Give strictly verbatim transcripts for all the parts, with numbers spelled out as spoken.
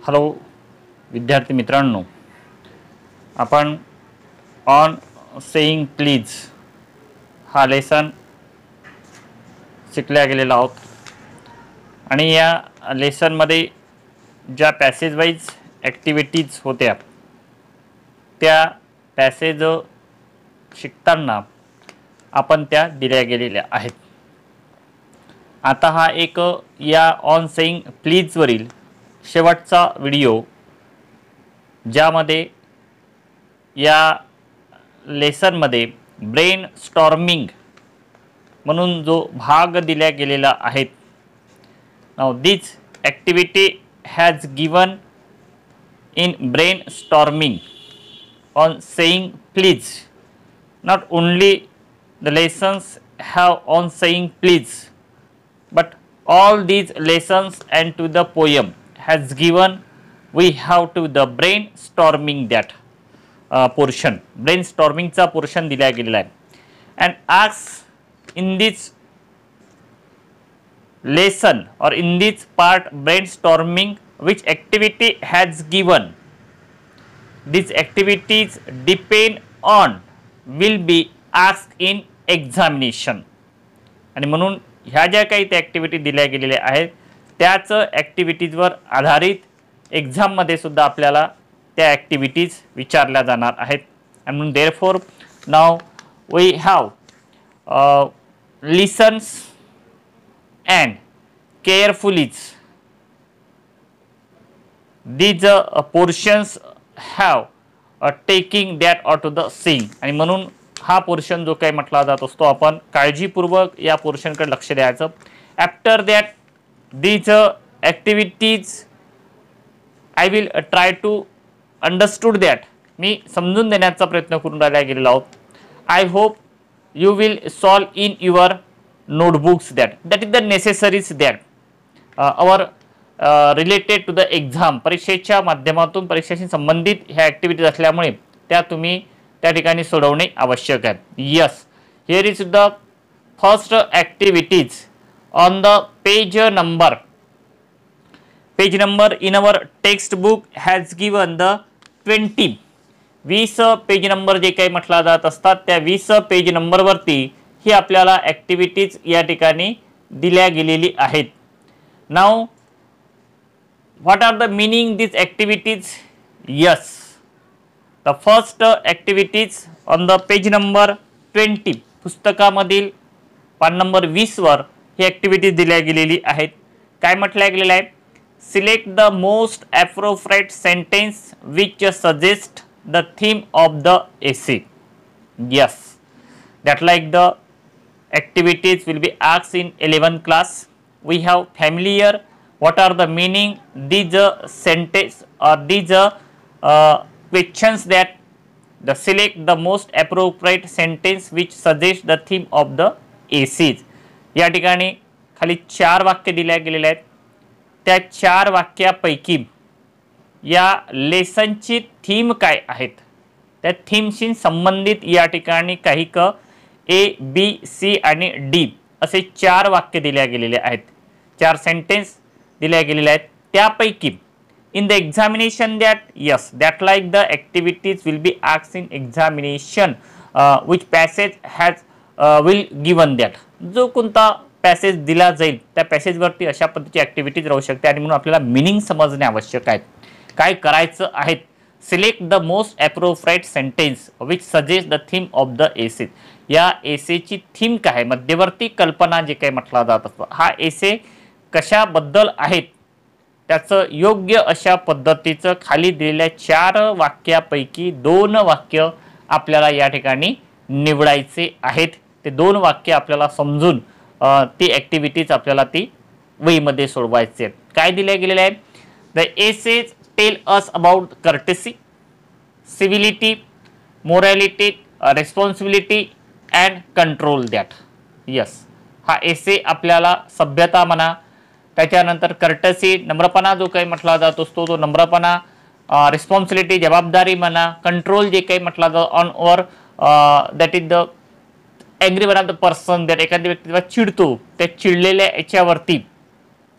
Hello विद्यार्थी मित्रांनो, आपण ऑन सेइंग प्लीज हा लेसन शिकल्या गेलेला आहोत आणि या लेसनमध्ये ज्या पॅसेज वाईज ॲक्टिव्हिटीज होत्या त्या पॅसेज शिकताना आपण त्या दिल्या गेलेल्या आहेत. आता हा एक या ऑन सेइंग प्लीजवरील शेवटचा व्हिडिओ ज्यामध्ये या लेसनमध्ये ब्रेन स्टॉर्मिंग म्हणून जो भाग दिला गेलेला आहे. Now this activity has given in brain storming on saying please. Not only the lessons have on saying please but all these lessons and to the poem has given we have to the brainstorming that uh, portion brainstorming चा portion दिला गेलेला आहे. and ask in this lesson or in this part brainstorming which activity has given. These activities depend on will be asked in examination. आणि म्हणून ह्या ज्या काही त्या ॲक्टिव्हिटी दिल्या गेलेल्या आहेत त्याच ॲक्टिव्हिटीजवर आधारित एक्झाममध्ये सुद्धा आपल्याला त्या ॲक्टिव्हिटीज विचारल्या जाणार आहेत. आणि म्हणून therefore now we have listens and carefully these portions have taking that or to the sing. आणि म्हणून हा पोर्शन जो काही म्हटला जात असतो आपण काळजीपूर्वक या पोर्शनकडे लक्ष द्यायचं. After that these activities I will try to understood that. मी समजून देण्याचा प्रयत्न करून राहिला गेलेला आहोत. I hope you will solve in your notebooks that that is the necessaries that our related to the exam. परीक्षेच्या माध्यमातून परीक्षेशी संबंधित ह्या ॲक्टिव्हिटीज असल्यामुळे त्या तुम्ही त्या ठिकाणी सोडवणे आवश्यक आहे. Yes, here is the first activities on the page number page number in our text book has given the twenty. वीस पेज नंबर जे काही म्हटला जात असतात त्या वीस पेज नंबरवरती ही आपल्याला ॲक्टिव्हिटीज या ठिकाणी दिल्या गेलेली आहेत. Now what are the meaning this activities? Yes, the first activities on the page number twenty पुस्तकामधील पान नंबर वीस वर ही ॲक्टिव्हिटी दिल्या गेलेली आहेत. काय म्हटलं गेलेलं आहे? Select the most appropriate sentence which suggest the theme of the essay. Yes, that like the activities will be asked in eleventh class. We have familiar what are the meaning these sentence or these questions that the select the most appropriate sentence which suggests the theme of the essays. या ठिकाणी खाली चार वाक्य दिल्या गेलेले आहेत. त्या चार वाक्यापैकी या लेसनची थीम काय आहेत त्या थीमशी संबंधित या ठिकाणी काही क ए बी सी आणि डी असे चार वाक्य दिल्या गेलेले आहेत. चार सेंटेन्स दिल्या गेलेले आहेत. त्यापैकी in the examination that yes that like the activities will be asked in examination uh, which passage has uh, will given that. जो कोणता पॅसेज दिला जाईल त्या पॅसेजवरती अशा पद्धतीची ॲक्टिव्हिटीज राहू शकते आणि म्हणून आपल्याला मिनिंग समजणे आवश्यक आहे. काय करायचं आहे? Select the most appropriate sentence which suggest the theme of the essay. या एसेची थीम काय आहे? मध्यवर्ती कल्पना जे काही म्हटला जात असतो हा एसे कशाबद्दल आहेत त्याचं योग्य अशा पद्धतीचं खाली दिलेल्या चार वाक्यापैकी दोन वाक्य आपल्याला या ठिकाणी निवडायचे आहेत. ते दोन वाक्य आपल्याला समजून ती ॲक्टिव्हिटीज आपल्याला ती वहीमध्ये सोडवायचे आहेत. काय दिले गेलेले आहे? The essays tell us about courtesy, civility, morality, responsibility and control that. Yes, हा एसे आपल्याला सभ्यता म्हणा, त्याच्यानंतर कर्टसी नम्रपणा जो काही म्हटला जात असतो तो नम्रपणा, रिस्पॉन्सिबिलिटी जबाबदारी म्हणा, कंट्रोल जे काही म्हटला जातो on over that is the angry one of the person that एखाद्या व्यक्ती चिडतो त्या चिडलेल्या याच्यावरती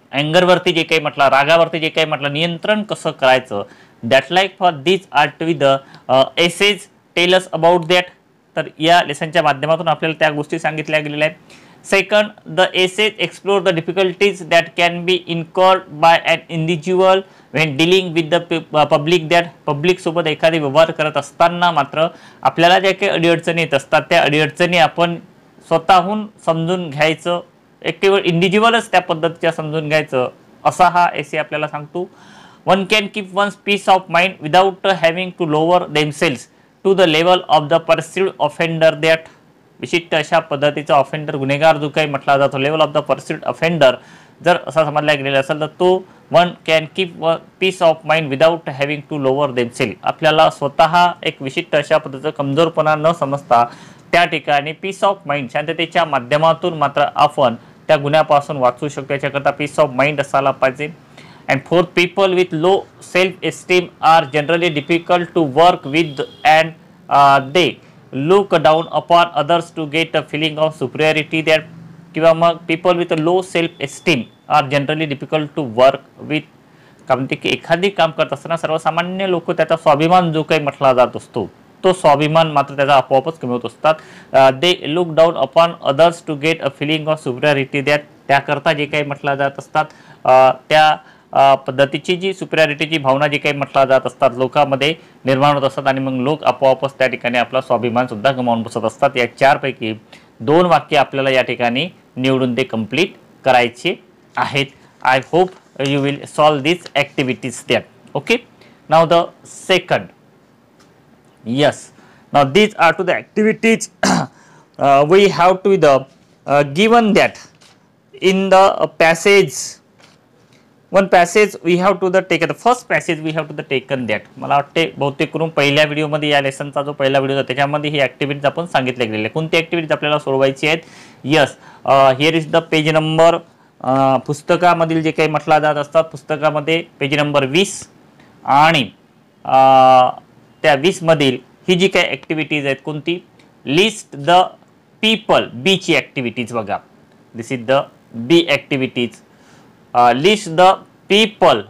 अँगरवरती जे काही म्हटलं, रागावरती जे काही म्हटलं, नियंत्रण कसं करायचं, that like for this are to be the essays tell us about that. तर या लेसनच्या माध्यमातून आपल्याला त्या गोष्टी सांगितल्या गेलेल्या आहेत. Second, the essays explore the difficulties that can be incurred by an individual when dealing with the public. That public सोबत एखादी व्यवहार करत असताना मात्र आपल्याला ज्या काही अडीअडचणी येत असतात त्या अडीअडचणी आपण स्वतःहून समजून घ्यायचं, एक केवळ इंडिव्हिज्युअलच त्या पद्धतीच्या समजून घ्यायचं, असा हा एसे आपल्याला सांगतो. One can keep one's peace of mind without having to lower themselves to the level of the perceived offender. That विशिष्ट अशा पद्धतीचा ऑफेंडर, गुन्हेगार जो काही म्हटला जातो, level of the perceived offender जर असा समजला गेलेला असेल तर तो one can keep peace of mind without having to lower themselves. आपल्याला स्वतः एक विशिष्ट अशा पद्धतीचा कमजोरपणा न समजता त्या ठिकाणी पीस ऑफ माइंड, शांततेच्या माध्यमातून मात्र आपण त्या गुन्ह्यापासून वाचू शकतो. याच्याकरता पीस ऑफ माइंड असायला पाहिजे. And fourth, people with low self esteem are generally difficult to work with and they look down upon others to get a feeling of superiority. That किंवा मग people with low self esteem are generally difficult to work with. कारण ते की एखादी काम करत असताना सर्वसामान्य लोक त्याचा स्वाभिमान जो काही म्हटला जात असतो तो स्वाभिमान मात्र त्याचा आपोआपच कमी होत असतात. They look down upon others to get a feeling of superiority. That त्याकरता जे काही म्हटलं जात असतात त्या पद्धतीची जी सुपिरियरिटीची भावना जी काही म्हटलं जात असतात लोकांमध्ये निर्माण होत असतात आणि मग लोक आपोआपच त्या ठिकाणी आपला स्वाभिमान सुद्धा गमावून बसत असतात. या चारपैकी दोन वाक्य आपल्याला या ठिकाणी निवडून ते कंप्लीट करायचे आहेत. I hope you will solve this activities that. Okay, now the second. Yes, now these are to the activities uh, we have to the uh, given that in the uh, passage. One passage we have to the taken. The first passage we have to the taken that. मला वाटते बहुतेक करून पहिल्या व्हिडिओमध्ये या लेसनचा जो पहिला video होता त्याच्यामध्ये ही ॲक्टिव्हिटीज आपण सांगितले गेलेले. कोणती ॲक्टिव्हिटीज आपल्याला सोडवायची आहेत? Yes, here is the page number. पुस्तकामधील जे काही म्हटला जात असतात पुस्तकामध्ये पेज नंबर वीस आणि त्या वीस मधील ही जी काही ॲक्टिव्हिटीज आहेत कोणती? List the people. बी ची ॲक्टिव्हिटीज बघा. This is the B activities. List the people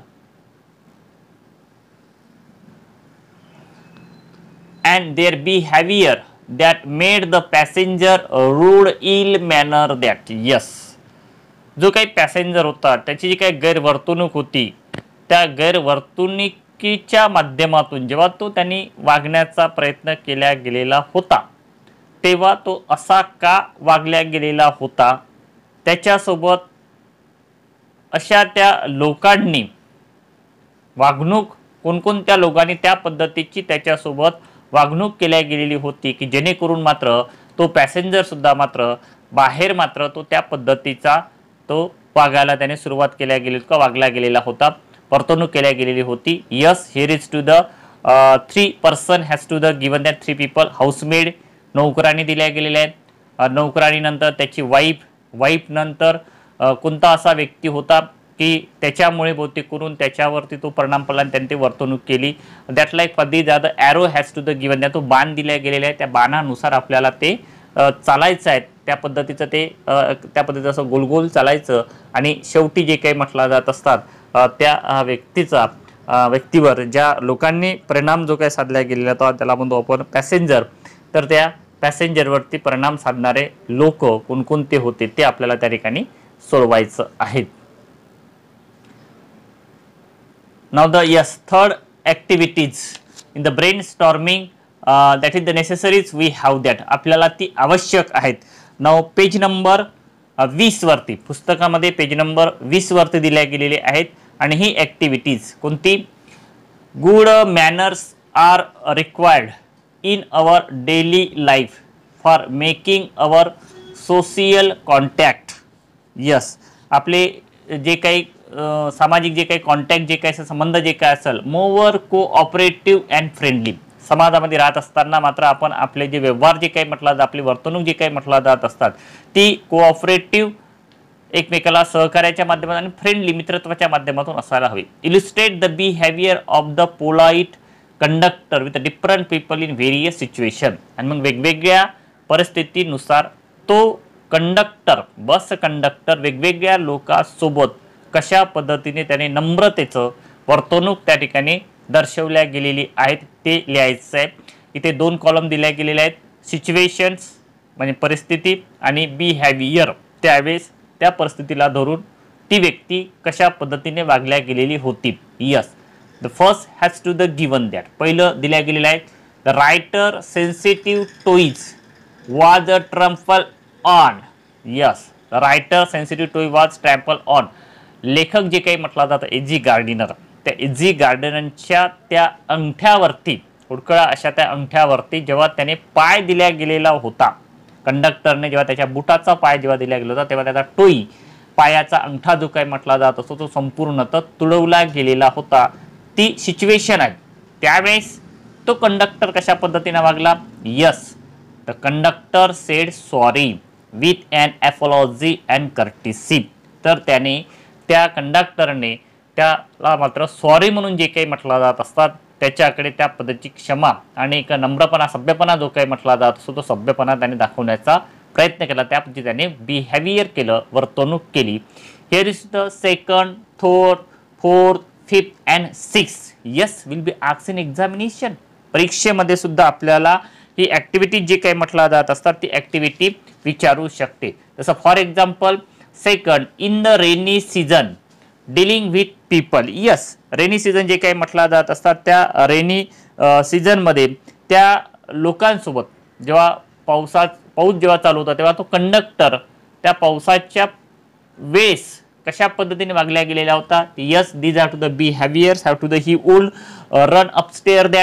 and their behaviour that made the passenger rude ill manner. That yes, जो काही पॅसेंजर होता त्याची जी काही गैरवर्तणूक होती त्या गैरवर्तणूक च्या माध्यमातून जेव्हा तो त्यांनी वागण्याचा प्रयत्न केला गेलेला होता तेव्हा तो असा का वागल्या गेलेला होता, त्याच्यासोबत अशा त्या लोकांनी वागणूक कोणकोणत्या लोकांनी त्या पद्धतीची त्याच्यासोबत वागणूक केल्या गेलेली होती की जेणेकरून मात्र तो पॅसेंजर सुद्धा मात्र बाहेर मात्र तो त्या पद्धतीचा तो वागायला त्याने सुरुवात केल्या गेली का वागला गेलेला होता, वर्तणूक केल्या गेलेली होती. Yes, here is to the three person has to the given that three people. Housemaid, नोकराणी दिल्या गेलेल्या आहेत. नोकराणीनंतर त्याची वाईफ, वाईफ नंतर कोणता असा व्यक्ती होता की त्याच्यामुळे बहुतेक करून त्याच्यावरती तो परिणाम पडला आणि त्यांनी ते वर्तणूक केली. That like for the the arrow has to the given that तो बाण दिल्या गेलेला आहे. त्या बाणानुसार आपल्याला ते चालायचं आहे. त्या पद्धतीचं ते त्या पद्धतीचं असं गोलगोल चालायचं आणि शेवटी जे काही म्हटलं जात असतात त्या व्यक्तीचा व्यक्तीवर ज्या लोकांनी परिणाम जो काही साधला गेलेला होता त्याला म्हणतो आपण पॅसेंजर. तर त्या पॅसेंजरवरती परिणाम साधणारे लोक कोणकोणते होते ते आपल्याला त्या ठिकाणी सोडवायचं आहे. Now the yes third activities in the brain storming that is the necessaries we have that. आपल्याला ती आवश्यक आहेत. नाव पेज नंबर वीस वरती पुस्तकामध्ये पेज नंबर वीस वरती दिल्या गेलेले आहेत आणि ही ॲक्टिव्हिटीज कोणती? Good manners are required in our daily life for making our social contact. Yes, आपले जे काही सामाजिक जे काही कॉन्टॅक्ट जे काही संबंध जे काय असेल मोर कोऑपरेटिव्ह अँड फ्रेंडली. समाजामध्ये राहत असताना मात्र आपण आपले जे व्यवहार जे काही म्हटलं जात आपली वर्तणूक जे काही म्हटलं जात असतात ती कोऑपरेटिव्ह एकमेकाला सहकार्याच्या माध्यमातून आणि फ्रेंडली मित्रत्वाच्या माध्यमातून असायला हवी. Illustrate the behaviour of the polite conductor with different people in various situation. आणि मग वेगवेगळ्या परिस्थितीनुसार तो कंडक्टर बस कंडक्टर वेगवेगळ्या लोकांसोबत कशा पद्धतीने त्याने नम्रतेचं वर्तणूक त्या ठिकाणी दर्शवल्या गेलेली आहेत ते लिहायचं आहे. इथे दोन कॉलम दिल्या गेलेले आहेत. सिच्युएशन्स म्हणजे परिस्थिती आणि बिहेवियर त्यावेळेस त्या परिस्थितीला धरून ती व्यक्ती कशा पद्धतीने वागल्या गेलेली होती. Yes, the first has to the given that. पहिलं दिल्या गेलेलं आहे the writer sensitive toes was a trample on. Yes, the writer sensitive toe was trample on. लेखक जे काही म्हटलं जातं एजी गार्डिनर, त्या एजी गार्डिनरच्या त्या अंगठ्यावरती हुडकळा अशा त्या अंगठ्यावरती जेव्हा त्याने पाय दिल्या गेलेला होता, कंडक्टरने जेव्हा त्याच्या बुटाचा पाय जेव्हा दिला गेला होता तेव्हा त्याचा टोई पायाचा अंगठा जो काही म्हटला जात असतो तो संपूर्णतः तुडवला गेलेला होता. ती सिच्युएशन आहे. त्यावेळेस तो कंडक्टर कशा पद्धतीने वागला. Yes, the conductor said sorry with an apology and courtesy. तर त्याने त्या कंडक्टरने त्याला मात्र सॉरी म्हणून जे काही म्हटलं जात असतात त्याच्याकडे त्या पद्धतीची क्षमा आणि एक नम्रपणा सभ्यपणा जो काही म्हटला जात असतो तो सभ्यपणा त्याने दाखवण्याचा प्रयत्न केला. त्या पद्धतीने त्याने बिहेवियर केलं, वर्तणूक केली. Here is the second, third, fourth, fifth and six. Yes, will be asked in examination. परीक्षेमध्ये सुद्धा आपल्याला ही ॲक्टिव्हिटी जे काही म्हटला जात असतात ती ॲक्टिव्हिटी विचारू शकते. जसं for example second, in the rainy season dealing with people. Yes, rainy season जे काही म्हटला जात असतात त्या रेनी सीझनमध्ये त्या लोकांसोबत जेव्हा पावसात पाऊस जेव्हा चालू होता तेव्हा तो कंडक्टर त्या पावसाच्या वेळेस कशा पद्धतीने वागल्या गेलेला होता. Yes, these are to the behaviours have to the he would run upstair that.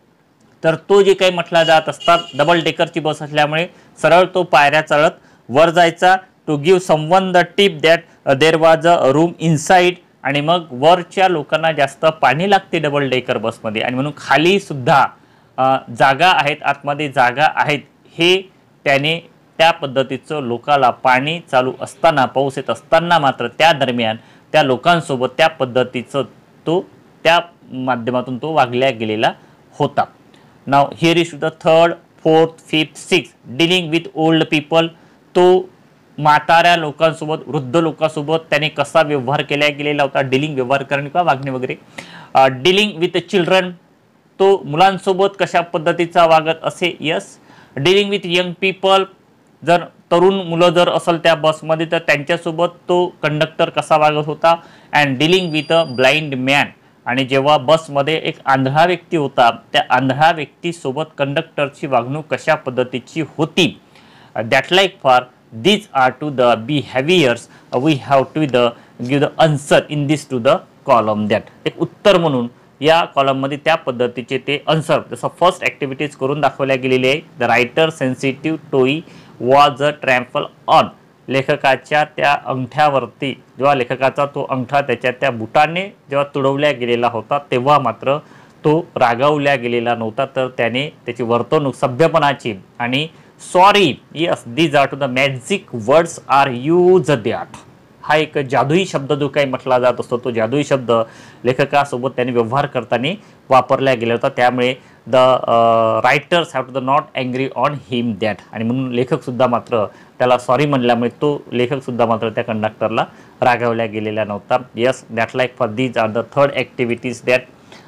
तर तो जे काही म्हटला जात असतात डबल डेकरची बस असल्यामुळे सरळ तो पायऱ्या चढत वर जायचा. To give someone the tip that there was a room inside. आणि मग वरच्या लोकांना जास्त पाणी लागते डबल डेकर बसमध्ये आणि म्हणून खाली सुद्धा जागा आहेत, आतमध्ये जागा आहेत. हे त्याने त्या पद्धतीचं लोकाला पाणी चालू असताना पाऊस येत असताना मात्र त्या दरम्यान त्या लोकांसोबत त्या पद्धतीचं तो त्या माध्यमातून तो वागल्या गेलेला होता. Now here is the third, fourth, fifth, six dealing with old people. तो म्हाताऱ्या लोकांसोबत वृद्ध लोकांसोबत त्याने कसा व्यवहार केला गेलेला होता. डीलिंग व्यवहार करणे किंवा वागणे वगैरे. डीलिंग विथ चिल्ड्रन, तो मुलांसोबत कशा पद्धतीचा वागत असे. Yes, dealing with young people, जर तरुण मुलं जर असेल त्या बसमध्ये तर त्यांच्यासोबत तो कंडक्टर कसा वागत होता. And dealing with a blind man, आणि जेव्हा बसमध्ये एक आंधळा व्यक्ती होता त्या आंधळा व्यक्तीसोबत कंडक्टरची वागणूक कशा पद्धतीची होती. That like for these are to the behaviors uh, we have to the give the answer in this to the column. that एक उत्तर म्हणून या कॉलम मध्ये त्या पद्धतीचे ते आन्सर जसं फर्स्ट ॲक्टिव्हिटीज करून दाखवल्या गेलेली आहे. The writer sensitive toe was a trample on. लेखकाच्या त्या अंगठ्यावरती जेव्हा लेखकाचा तो अंगठा त्याच्या त्या बुटाने जेव्हा तुडवल्या गेलेला होता तेव्हा मात्र तो रागावल्या गेलेला नव्हता. तर त्याने त्याची वर्तणूक सभ्यपणाची आणि sorry. Yes, these are to the magic words are use that. हा एक जादुई शब्द जो काही म्हटला जात असतो तो जादुई शब्द लेखकासोबत त्याने व्यवहार करताना वापरला गेला होता. त्यामुळे the writers have to the not angry on him that. आणि म्हणून लेखकसुद्धा मात्र त्याला सॉरी म्हणल्यामुळे तो लेखकसुद्धा मात्र त्या कंडक्टरला रागावल्या गेलेला नव्हता. Yes, that like for these are the third activities that.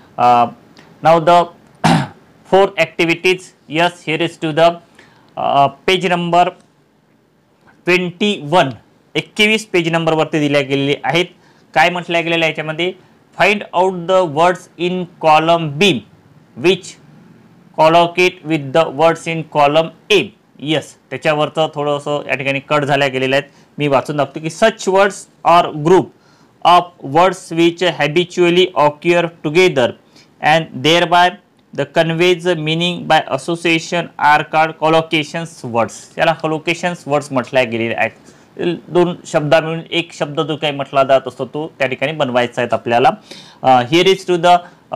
Now the fourth activities. Yes, here is to the page number twenty one एकवीस पेज नंबरवरती दिल्या गेलेले आहेत. काय म्हटल्या गेलेलं आहे याच्यामध्ये. Find out the words in column B which collocate with the words in column A. Yes, त्याच्यावरचं थोडंसं या ठिकाणी कट झाल्या गेलेलं आहेत. मी वाचून दाखवतो की such words are group of words which habitually occur together and there by the conveys meaning by association are called collocations words. याला कॉलोकेशन्स वर्ड्स म्हटल्या गेलेले आहेत. दोन शब्द मिळून एक शब्द जो काही म्हटला जात असतो तो त्या ठिकाणी बनवायचा आहे आपल्याला. Here is to the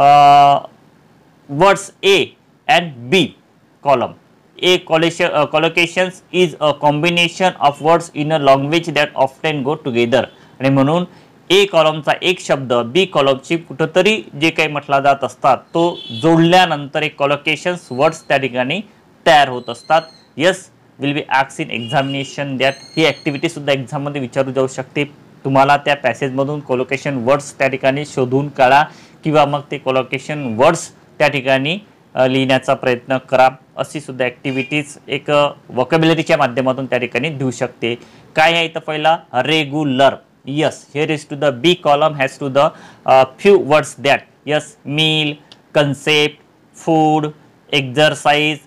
words A and B column. A collation collocations is a combination of words in a language that often go together. आणि म्हणून ए कॉलमचा एक शब्द बी कॉलमची कुठंतरी जे काही म्हटला जात असतात तो जोडल्यानंतर एक कॉलोकेशन्स वर्ड्स त्या ठिकाणी तयार होत असतात. Yes, will be asked in examination that. ही ॲक्टिव्हिटी सुद्धा एक्झाममध्ये विचारू जाऊ शकते. तुम्हाला त्या पॅसेजमधून कोलोकेशन वर्ड्स त्या ठिकाणी शोधून काढा किंवा मग ते कोलोकेशन वर्ड्स त्या ठिकाणी लिहिण्याचा प्रयत्न करा. अशी सुद्धा ॲक्टिव्हिटीज एक वोकॅब्युलरीच्या माध्यमातून त्या ठिकाणी देऊ शकते. काय आहे इथं पहिला regular. Yes, here is to the B column has to the few words that. Yes, meal, concept, food, exercise,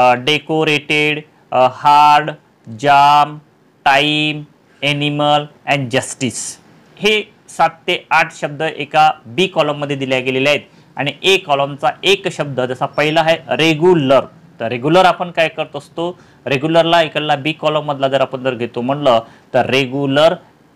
decorated, hard, jam, time, animal and justice. हे सात ते आठ शब्द एका बी कॉलममध्ये दिल्या गेलेले आहेत आणि ए कॉलमचा एक शब्द जसा पहिला आहे रेग्युलर. तर रेग्युलर आपण काय करत असतो, रेग्युलरला इकडला बी कॉलम मधला जर आपण जर घेतो म्हणलं तर रेग्युलर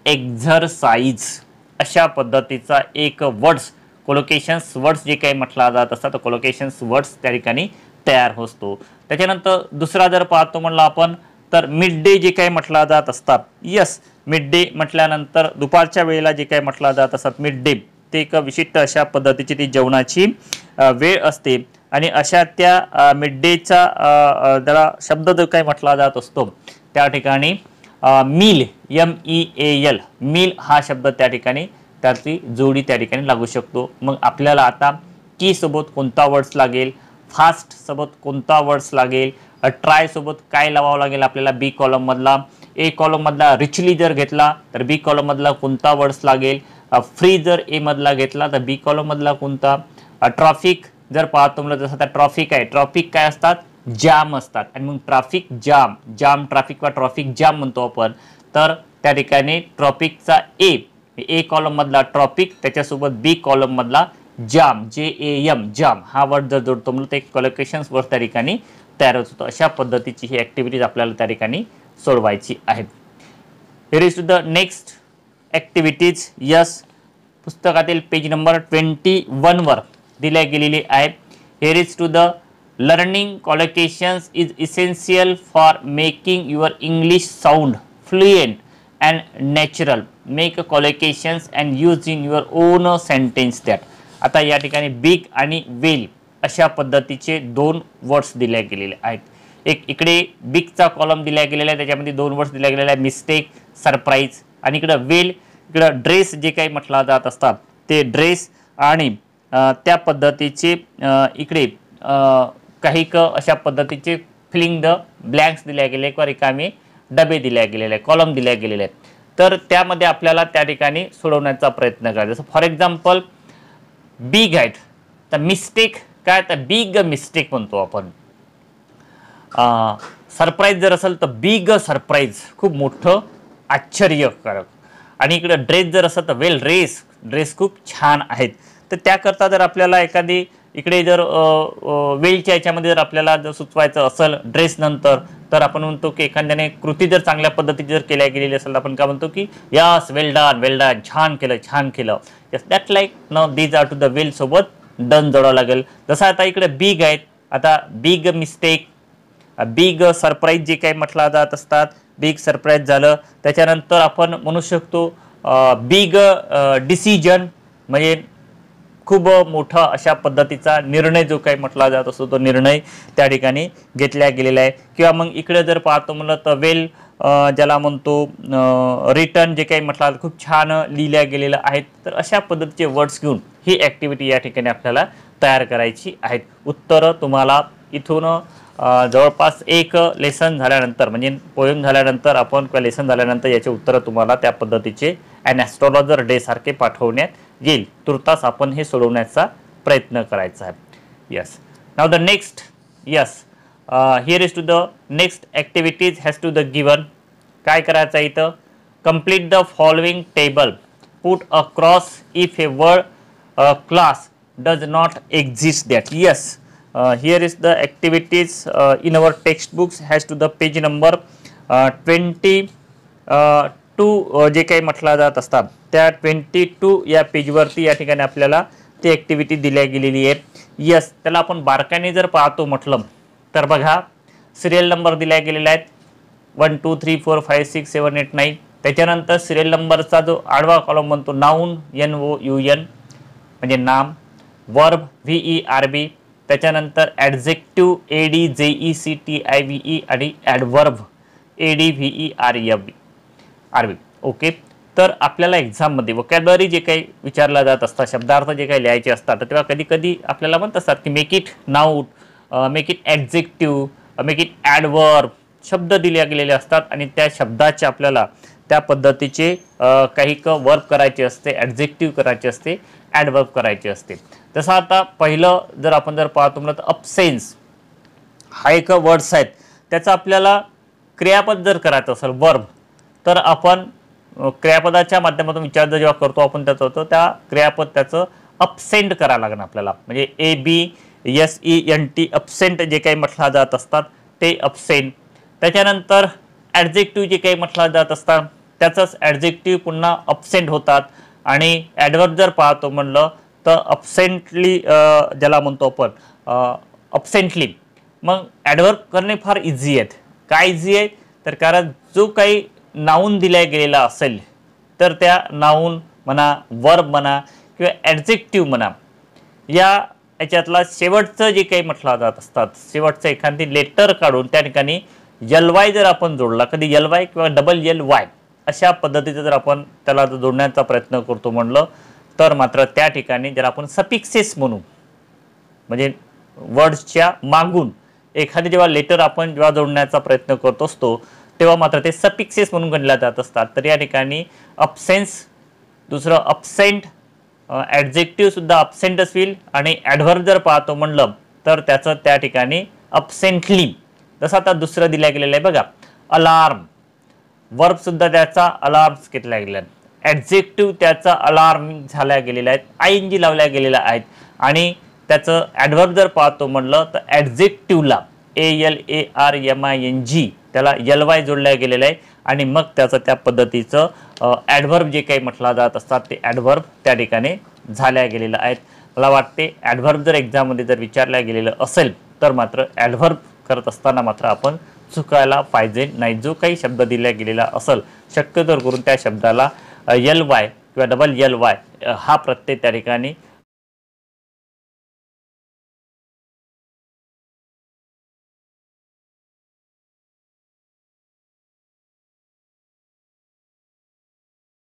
एक्झरसाइज अशा पद्धतीचा एक वर्ड्स कोलोकेशन्स वर्ड्स जे काही म्हटला जात असतात तर कोलोकेशन्स वर्ड्स त्या ठिकाणी तयार होतो. त्याच्यानंतर दुसरा जर पाहतो म्हणलं आपण तर मिड डे जे काही म्हटला जात असतात. यस, मिड डे म्हटल्यानंतर दुपारच्या वेळेला जे काही म्हटला जात असतात मिड डे ते एक विशिष्ट अशा पद्धतीची ती जेवणाची वेळ असते आणि अशा त्या मिड डेचा जरा शब्द जो काही म्हटला जात असतो त्या ठिकाणी meal, M E A L, meal हा शब्द त्या ठिकाणी त्याची जोडी त्या ठिकाणी लागू शकतो. मग आपल्याला आता की सोबत कोणता वर्ड्स लागेल, फास्ट सोबत कोणता वर्ड्स लागेल, ट्राय सोबत काय लावावं लागेल आपल्याला बी कॉलम मधला. ए कॉलम मधला रिचली जर घेतला तर बी कॉलम मधला कोणता वर्ड्स लागेल, फ्री जर ए मधला घेतला तर बी कॉलम मधला कोणता, ट्रॅफिक जर पाहतो म्हणलं जसं आता ट्रॅफिक आहे, ट्रॅफिक काय असतात, जाम असतात आणि मग ट्रॅफिक जाम, जाम ट्रॅफिक वा ट्रॅफिक जाम म्हणतो आपण. तर त्या ठिकाणी ट्रॉपिकचा ए ए कॉलम मधला ट्रॉपिक त्याच्यासोबत बी कॉलम मधला जाम, जे ए एम, जाम हा वर्ड जर जोडतो म्हणलं तर एक कोलोकेशन्स वर्ड त्या ठिकाणी तयार होतो. अशा पद्धतीची ही ॲक्टिव्हिटीज आपल्याला त्या ठिकाणी सोडवायची आहेत. Here is to the next activities. Yes, पुस्तकातील पेज नंबर ट्वेंटी वन वर दिल्या गेलेली आहे. Here is to the learning collocations is essential for making your English sound fluent and natural. Make collocations and use in your own sentence that. आता या ठिकाणी big आणि वेल अशा पद्धतीचे दोन वर्ड्स दिले गेलेले आहेत. एक इकडे बिगचा कॉलम दिला गेलेला आहे, त्याच्यामध्ये दोन वर्ड्स दिले गेलेले आहे, मिस्टेक, सरप्राईज. आणि इकडं वेल, इकडं ड्रेस जे काही म्हटला जात असतात ते ड्रेस आणि त्या पद्धतीचे इकडे काही क अशा पद्धतीचे फिलिंग द ब्लँक्स दिल्या गेले किंवा रिकामे डबे दिल्या गेलेले आहे, कॉलम दिल्या गेलेले आहेत. तर त्यामध्ये आपल्याला त्या ठिकाणी सोडवण्याचा प्रयत्न करायचा. जसं फॉर एक्झाम्पल बिग आहेत तर मिस्टेक काय तर बिग मिस्टेक म्हणतो आपण. सरप्राईज जर असेल तर बिग सरप्राईज, खूप मोठं आश्चर्यकारक. आणि इकडे ड्रेस जर असेल तर वेल ड्रेस, ड्रेस खूप छान आहेत. तर त्याकरता जर आपल्याला एखादी इकडे जर वेलच्या याच्यामध्ये जर आपल्याला जर सुचवायचं असेल ड्रेस नंतर तर आपण म्हणतो की एखाद्याने कृती जर चांगल्या पद्धतीने जर केल्या गेलेली असेल तर आपण काय म्हणतो की yes well done, well done, छान केलं, छान केलं. यस, दॅट लाईक न these are to the well सोबत डन जोडावं लागेल. जसं आता इकडे बिग आहेत, आता बिग मिस्टेक, बिग सरप्राईज जे काही म्हटलं जात असतात, बिग सरप्राईज झालं. त्याच्यानंतर आपण म्हणू शकतो बिग डिसिजन म्हणजे खूप मोठा अशा पद्धतीचा निर्णय जो काही म्हटला जात असतो तो निर्णय त्या ठिकाणी घेतला गेलेला आहे. किंवा मग इकडे जर पाहतो म्हणलं तर वेल ज्याला म्हणतो रिटर्न जे काही म्हटलं खूप छान लिहिल्या गेलेलं आहेत. तर अशा पद्धतीचे वर्ड्स घेऊन ही ॲक्टिव्हिटी या ठिकाणी आपल्याला तयार करायची आहेत. उत्तरं तुम्हाला इथून जवळपास एक लेसन झाल्यानंतर म्हणजे पोएम झाल्यानंतर आपण किंवा लेसन झाल्यानंतर याचे उत्तरं तुम्हाला त्या पद्धतीचे ॲन ॲस्ट्रॉलॉजर डे सारखे पाठवण्यात येईल. तुर्तास आपण हे सोडवण्याचा प्रयत्न करायचा आहे. Yes, now the next. Yes, here is to the next activities has to the given. काय करायचं आहे इथं, complete the following table, put a cross if a word class does not exist that. Yes, here is the activities in our text books has to the page number twenty two जे काही म्हटलं जात असतात त्या twenty two या पेजवरती या ठिकाणी आपल्याला ती ॲक्टिव्हिटी दिल्या गेलेली आहे. यस, त्याला आपण बारकाने जर पाहतो म्हटलं तर बघा सिरियल नंबर दिल्या गेलेला आहेत one two three four five six seven eight nine. त्याच्यानंतर सिरियल नंबरचा जो आडवा कॉलम म्हणतो noun N O U N म्हणजे नाम, verb V E R B, त्याच्यानंतर adjective A D J E C T I V E आणि adverb A D V E R F B R B. Okay, तर आपल्याला एक्झाममध्ये vocabulary जे काही विचारला जात असतात, शब्दार्थ जे काही लिहायचे असतात, तर तेव्हा कधी कधी आपल्याला म्हणत असतात की make it noun, make it adjective, make it adverb, शब्द दिले गेलेले असतात आणि त्या शब्दाचे आपल्याला त्या पद्धतीचे काही क वर्ब करायचे असते, ॲडजेक्टिव्ह करायचे असते, ॲडवर्ब करायचे असते. तसं आता पहिलं जर आपण जर पाहतो म्हणलं तर अब्सेन्स हा एक वर्ड्स आहेत, त्याचा आपल्याला क्रियापद जर करायचं असेल वर्ब, तर आपण क्रियापदाच्या माध्यमातून विचार जेव्हा करतो आपण त्याचं होतं त्या क्रियापद त्याचं अब्सेंट करायला लागणार आपल्याला. म्हणजे A B S E N T absent जे काही म्हटलं जात असतात ते अब्सेंट. त्याच्यानंतर ॲडजेक्टिव्ह जे काही म्हटलं जात असतात त्याचंच ॲडजेक्टिव्ह पुन्हा अब्सेंट होतात. आणि ॲडवर्ब जर पाहतो म्हणलं तर अब्सेंटली ज्याला म्हणतो आपण अब्सेंटली. मग ॲडवर्ब करणे फार इझी आहेत. काय इझी आहे तर कारण जो काही नाऊन दिला गेलेला असेल तर त्या नाऊन म्हणा, वर्ब म्हणा किंवा ॲडजेक्टिव्ह म्हणा, या याच्यातला शेवटचं जे काही म्हटलं जात असतात, शेवटचं एखादी लेटर काढून त्या ठिकाणी यल वाय जर आपण जोडला, कधी यल वाय किंवा डबल यल वाय अशा पद्धतीचं जर आपण त्याला जोडण्याचा प्रयत्न करतो म्हणलं तर मात्र त्या ठिकाणी जर आपण सफिक्सेस म्हणू, म्हणजे वर्ड्सच्या मागून एखादी जेव्हा लेटर आपण जेव्हा जोडण्याचा प्रयत्न करत असतो तेव्हा मात्र ते सफिक्सेस म्हणून गणल्या जात असतात. तर या ठिकाणी अब्सेन्स, दुसरं अब्सेंट, ॲडजेक्टिव्ह सुद्धा अब्सेंटच होईल आणि ॲडव्हर्ब जर पाहतो म्हणलं तर त्याचं त्या ठिकाणी अब्सेंटली. जसं आता दुसरं दिलं गेलेलं आहे बघा अलार्म, वर्ब सुद्धा त्याचा अलार्म्स घेतला गेला आहे, ॲडजेक्टिव्ह त्याचा अलार्म झाल्या गेलेला आहे, आय एन जी लावल्या गेलेला आहेत. आणि त्याचं ॲडव्हर्ब जर पाहतो म्हणलं तर ॲडजेक्टिव्हला A L A R M I N G त्याला यल वाय जोडल्या गेलेलं आहे आणि मग त्याचं त्या पद्धतीचं ॲडव्हर्ब जे काही म्हटलं जात असतात ते ॲडव्हर्ब त्या ठिकाणी झाल्या गेलेलं आहेत. मला वाटते ॲडव्हर्ब जर एक्झाममध्ये जर विचारल्या गेलेलं असेल तर मात्र ॲडव्हर्ब करत असताना मात्र आपण चुकायला पाहिजे नाही. जो काही शब्द दिला गेलेला असेल शक्यतो करून त्या शब्दाला यल वाय किंवा डबल यल वाय हा प्रत्यय त्या ठिकाणी